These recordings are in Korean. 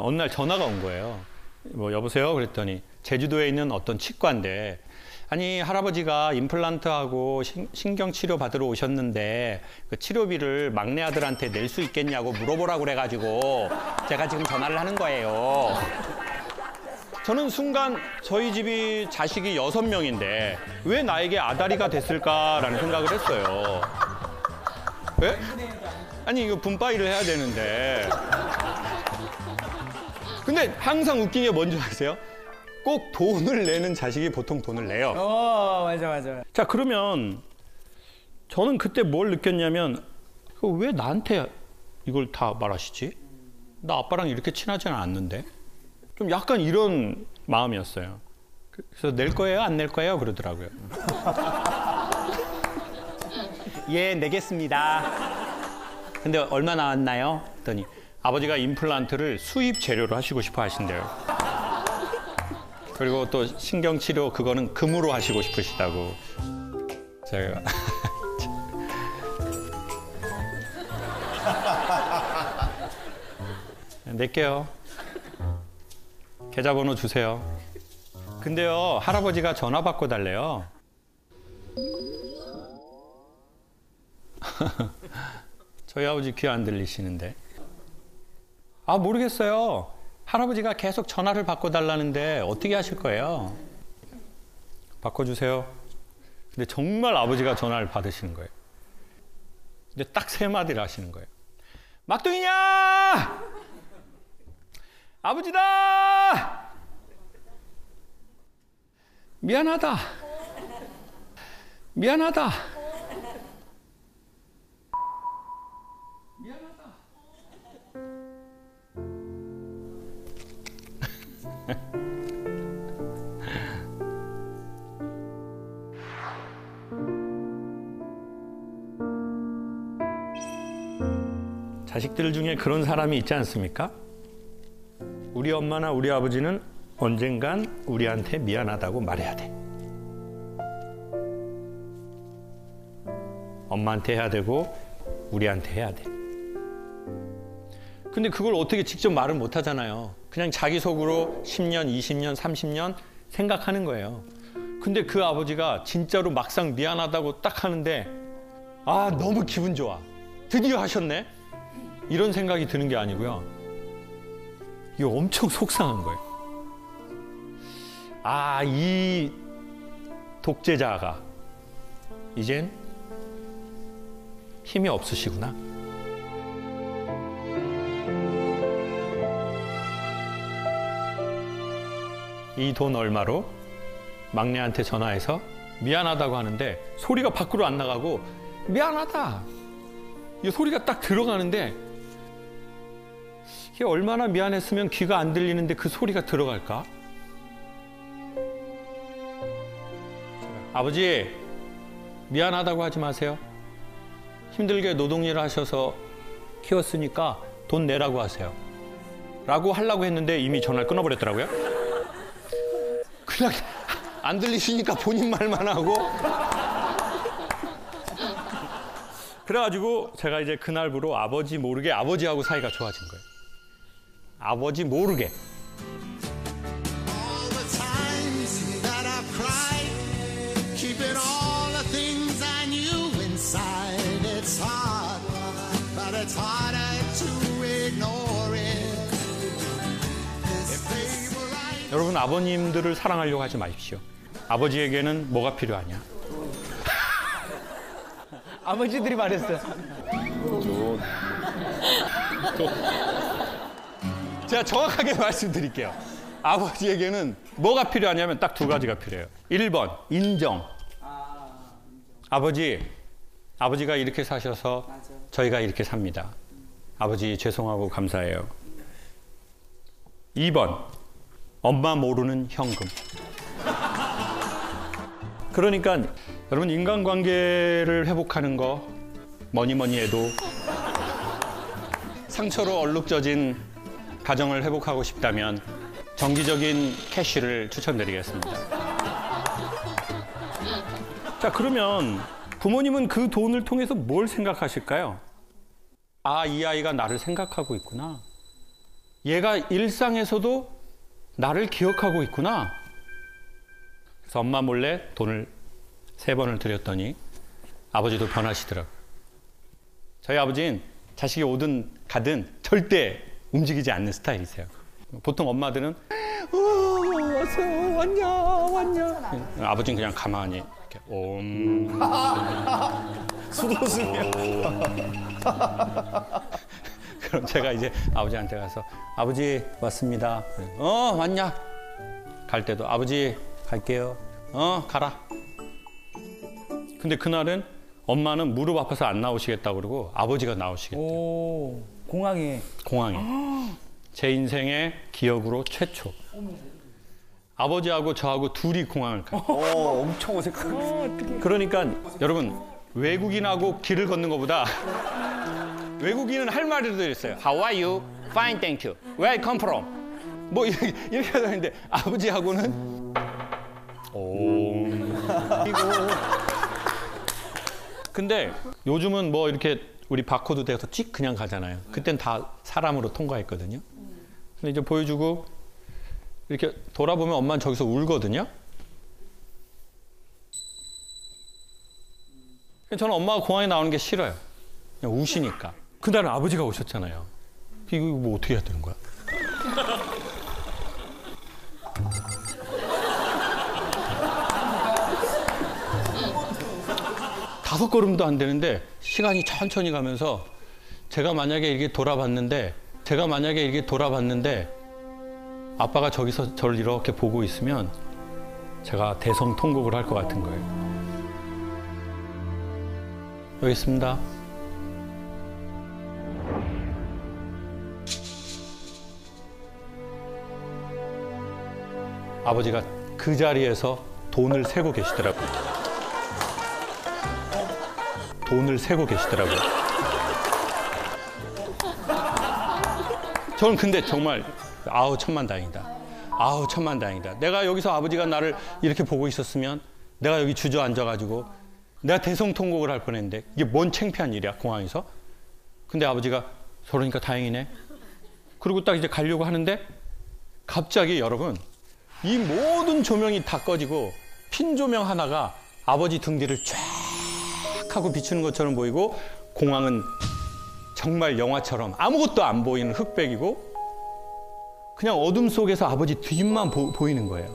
어느 날 전화가 온 거예요. 뭐 여보세요? 그랬더니 제주도에 있는 어떤 치과인데 아니 할아버지가 임플란트하고 신경치료 받으러 오셨는데 그 치료비를 막내 아들한테 낼 수 있겠냐고 물어보라고 그래가지고 제가 지금 전화를 하는 거예요. 저는 순간 저희 집이 자식이 6명인데 왜 나에게 아다리가 됐을까라는 생각을 했어요. 왜? 아니 이거 분파일을 해야 되는데. 근데 항상 웃긴 게 뭔지 아세요? 꼭 돈을 내는 자식이 보통 돈을 내요. 맞아. 자, 그러면 저는 그때 뭘 느꼈냐면 왜 나한테 이걸 다 말하시지? 나 아빠랑 이렇게 친하지는 않는데? 좀 약간 이런 마음이었어요. 그래서 낼 거예요? 안 낼 거예요? 그러더라고요. 예, 내겠습니다. 근데 얼마 나왔나요? 했더니 아버지가 임플란트를 수입 재료로 하시고 싶어 하신대요. 그리고 또 신경치료 그거는 금으로 하시고 싶으시다고. 제가 낼게요. 계좌번호 주세요. 근데요, 할아버지가 전화 받고 달래요. 저희 아버지 귀 안 들리시는데. 아, 모르겠어요. 할아버지가 계속 전화를 바꿔달라는데 어떻게 하실 거예요? 바꿔주세요. 근데 정말 아버지가 전화를 받으시는 거예요. 근데 딱 3마디를 하시는 거예요. 막둥이냐! 아버지다! 미안하다. 미안하다. 자식들 중에 그런 사람이 있지 않습니까? 우리 엄마나 우리 아버지는 언젠간 우리한테 미안하다고 말해야 돼. 엄마한테 해야 되고 우리한테 해야 돼. 근데 그걸 어떻게 직접 말을 못 하잖아요. 그냥 자기 속으로 10년, 20년, 30년 생각하는 거예요. 근데 그 아버지가 진짜로 막상 미안하다고 딱 하는데 아, 너무 기분 좋아. 드디어 하셨네? 이런 생각이 드는 게 아니고요. 이게 엄청 속상한 거예요. 아, 이 독재자가 이젠 힘이 없으시구나. 이 돈 얼마로 막내한테 전화해서 미안하다고 하는데 소리가 밖으로 안 나가고 미안하다. 이 소리가 딱 들어가는데 이게 얼마나 미안했으면 귀가 안 들리는데 그 소리가 들어갈까? 아버지, 미안하다고 하지 마세요. 힘들게 노동일을 하셔서 키웠으니까 돈 내라고 하세요. 라고 하려고 했는데 이미 전화를 끊어버렸더라고요. 그냥 안 들리시니까 본인 말만 하고. 그래가지고 제가 이제 그날부로 아버지 모르게 아버지하고 사이가 좋아진 거예요. 아버지 모르게. 여러분, 아버님들을 사랑하려고 하지 마십시오. 아버지에게는 뭐가 필요하냐? 아버지들이 말했어요. 제가 정확하게 말씀드릴게요. 아버지에게는 뭐가 필요하냐면 딱 2가지가 필요해요. 1번, 인정. 아버지가 이렇게 사셔서 저희가 이렇게 삽니다. 아버지 죄송하고 감사해요. 2번, 엄마 모르는 현금. 그러니까 여러분, 인간관계를 회복하는 거 뭐니 해도 상처로 얼룩져진 가정을 회복하고 싶다면 정기적인 캐시를 추천드리겠습니다. 자, 그러면 부모님은 그 돈을 통해서 뭘 생각하실까요? 아, 이 아이가 나를 생각하고 있구나. 얘가 일상에서도 나를 기억하고 있구나. 그래서 엄마 몰래 돈을 3번을 드렸더니 아버지도 변하시더라고요. 저희 아버지는 자식이 오든 가든 절대 움직이지 않는 스타일이세요. 보통 엄마들은 왔어, 왔냐. 아버지는 그냥 가만히 이렇게 수도승이야. 그럼 제가 이제 아버지한테 가서 아버지 왔습니다. 왔냐? 갈 때도 아버지 갈게요. 가라. 근데 그날은 엄마는 무릎 아파서 안 나오시겠다고 그러고 아버지가 나오시겠대요. 오, 공항에. 공항에. 제 인생의 기억으로 최초. 아버지하고 저하고 둘이 공항을 가요. 엄청 어색하네. 그러니까 여러분 외국인하고 길을 걷는 것보다 외국인은 할 말이라도 있어요. How are you? Fine, thank you. Where I come from? 뭐 이렇게 하는데 아버지하고는 이거. 근데 요즘은 뭐 이렇게 우리 바코드 돼서 찍 그냥 가잖아요. 그땐 다 사람으로 통과했거든요. 근데 이제 보여주고 이렇게 돌아보면 엄마는 저기서 울거든요. 저는 엄마가 공항에 나오는 게 싫어요. 그냥 우시니까. 그날은 아버지가 오셨잖아요. 이거 뭐 어떻게 해야 되는 거야? 다섯 걸음도 안 되는데 시간이 천천히 가면서 제가 만약에 이렇게 돌아봤는데 아빠가 저기서 저를 이렇게 보고 있으면 제가 대성통곡을 할 것 같은 거예요. 여기 있습니다. 아버지가 그 자리에서 돈을 세고 계시더라고요. 돈을 세고 계시더라고요. 저는 근데 정말 아우 천만다행이다. 아우 천만다행이다. 내가 여기서 아버지가 나를 이렇게 보고 있었으면 내가 여기 주저앉아가지고 내가 대성통곡을 할 뻔했는데 이게 뭔 창피한 일이야 공항에서. 근데 아버지가 저러니까 다행이네. 그리고 딱 이제 가려고 하는데 갑자기 여러분 이 모든 조명이 다 꺼지고 핀 조명 하나가 아버지 등 뒤를 쫙 하고 비추는 것처럼 보이고 공항은 정말 영화처럼 아무것도 안 보이는 흑백이고 그냥 어둠 속에서 아버지 뒷만 보이는 거예요.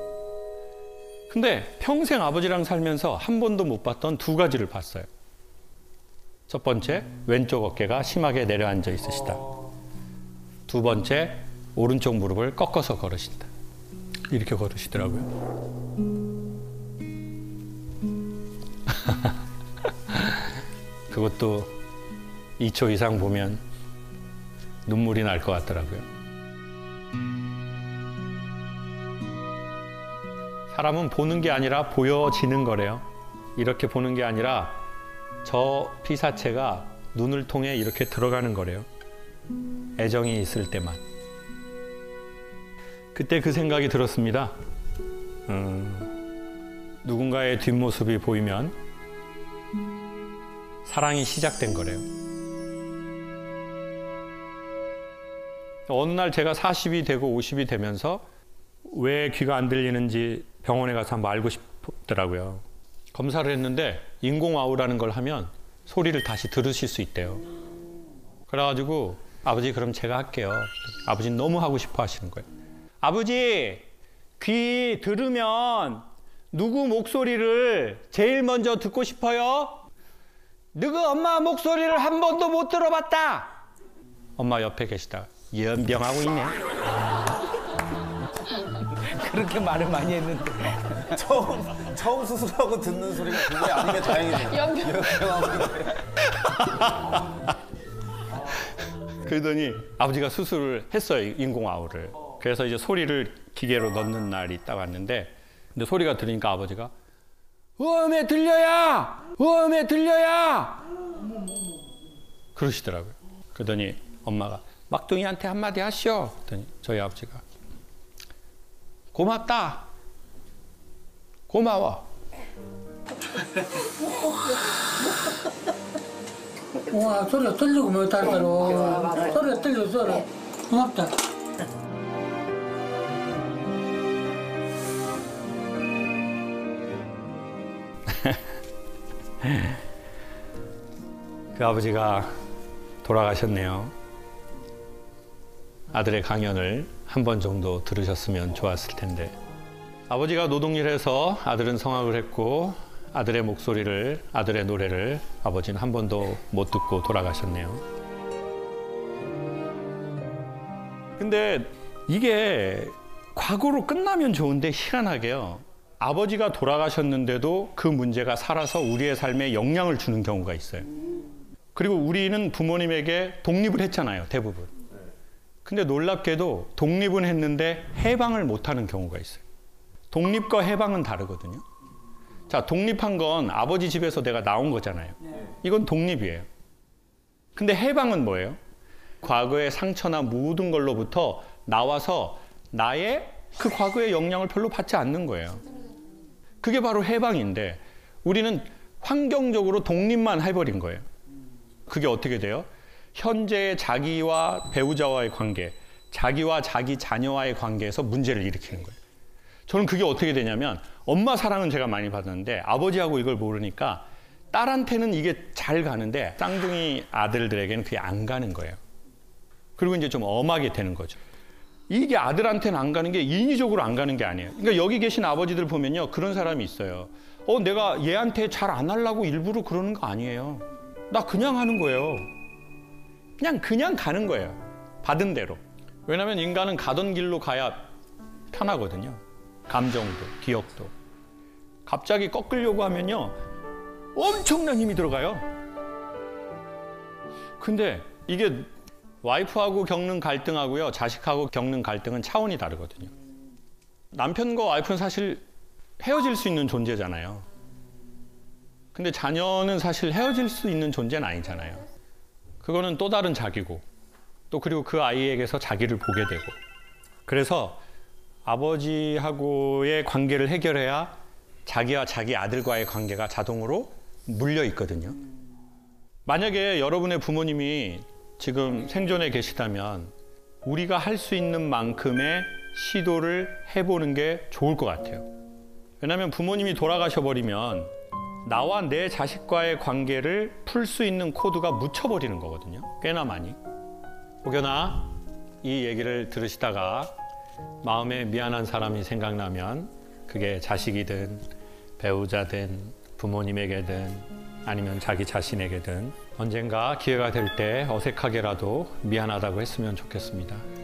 근데 평생 아버지랑 살면서 한 번도 못 봤던 두 가지를 봤어요. 첫 번째, 왼쪽 어깨가 심하게 내려앉아 있으시다. 두 번째, 오른쪽 무릎을 꺾어서 걸으신다. 이렇게 걸으시더라고요. 그것도 2초 이상 보면 눈물이 날 것 같더라고요. 사람은 보는 게 아니라 보여지는 거래요. 이렇게 보는 게 아니라 저 피사체가 눈을 통해 이렇게 들어가는 거래요. 애정이 있을 때만. 그때 그 생각이 들었습니다. 누군가의 뒷모습이 보이면 사랑이 시작된 거래요. 어느 날 제가 40이 되고 50이 되면서 왜 귀가 안 들리는지 병원에 가서 한번 알고 싶더라고요. 검사를 했는데 인공아우라는 걸 하면 소리를 다시 들으실 수 있대요. 그래가지고 아버지 그럼 제가 할게요. 아버지는 너무 하고 싶어 하시는 거예요. 아버지 귀 들으면 누구 목소리를 제일 먼저 듣고 싶어요? 누구 엄마 목소리를 한 번도 못 들어봤다. 엄마 옆에 계시다가 연병하고 있네. 그렇게 말을 많이 했는데. 처음 수술하고 듣는 소리가 그게 아니면 다행이네요. 그러더니 아버지가 수술을 했어요. 인공아우를. 그래서 이제 소리를 기계로 넣는 날이 딱 왔는데 근데 소리가 들으니까 아버지가 음에 들려야! 음에 들려야! 그러시더라고요. 그러더니 엄마가 막둥이한테 한마디 하시오. 그랬더니 저희 아버지가 고맙다. 고마워. 와, 소리가 들리고 못할 대로 소리가 들려. 고맙다. 그 아버지가 돌아가셨네요. 아들의 강연을 한 번 정도 들으셨으면 좋았을 텐데. 아버지가 노동일해서 아들은 성악을 했고 아들의 목소리를, 아들의 노래를 아버지는 한 번도 못 듣고 돌아가셨네요. 근데 이게 과거로 끝나면 좋은데 희한하게요. 아버지가 돌아가셨는데도 그 문제가 살아서 우리의 삶에 영향을 주는 경우가 있어요. 그리고 우리는 부모님에게 독립을 했잖아요, 대부분. 근데 놀랍게도 독립은 했는데 해방을 못하는 경우가 있어요. 독립과 해방은 다르거든요. 자, 독립한 건 아버지 집에서 내가 나온 거잖아요. 이건 독립이에요. 근데 해방은 뭐예요? 과거의 상처나 모든 걸로부터 나와서 나의 그 과거의 영향을 별로 받지 않는 거예요. 그게 바로 해방인데 우리는 환경적으로 독립만 해버린 거예요. 그게 어떻게 돼요? 현재의 자기와 배우자와의 관계, 자기와 자기 자녀와의 관계에서 문제를 일으키는 거예요. 저는 그게 어떻게 되냐면 엄마 사랑은 제가 많이 받았는데 아버지하고 이걸 모르니까 딸한테는 이게 잘 가는데 쌍둥이 아들들에게는 그게 안 가는 거예요. 그리고 이제 좀 엄하게 되는 거죠. 이게 아들한테는 안 가는 게 인위적으로 안 가는 게 아니에요. 그러니까 여기 계신 아버지들 보면요. 그런 사람이 있어요. 내가 얘한테 잘 안 하려고 일부러 그러는 거 아니에요. 나 그냥 하는 거예요. 그냥 가는 거예요. 받은 대로. 왜냐하면 인간은 가던 길로 가야 편하거든요. 감정도, 기억도. 갑자기 꺾으려고 하면요. 엄청난 힘이 들어가요. 근데 이게 와이프하고 겪는 갈등하고요. 자식하고 겪는 갈등은 차원이 다르거든요. 남편과 와이프는 사실 헤어질 수 있는 존재잖아요. 근데 자녀는 사실 헤어질 수 있는 존재는 아니잖아요. 그거는 또 다른 자기고 또 그리고 그 아이에게서 자기를 보게 되고 그래서 아버지하고의 관계를 해결해야 자기와 자기 아들과의 관계가 자동으로 물려 있거든요. 만약에 여러분의 부모님이 지금 생존해 계시다면 우리가 할 수 있는 만큼의 시도를 해보는 게 좋을 것 같아요. 왜냐하면 부모님이 돌아가셔 버리면 나와 내 자식과의 관계를 풀 수 있는 코드가 묻혀버리는 거거든요. 꽤나 많이. 혹여나 이 얘기를 들으시다가 마음에 미안한 사람이 생각나면 그게 자식이든 배우자든 부모님에게든 아니면 자기 자신에게든 언젠가 기회가 될 때 어색하게라도 미안하다고 했으면 좋겠습니다.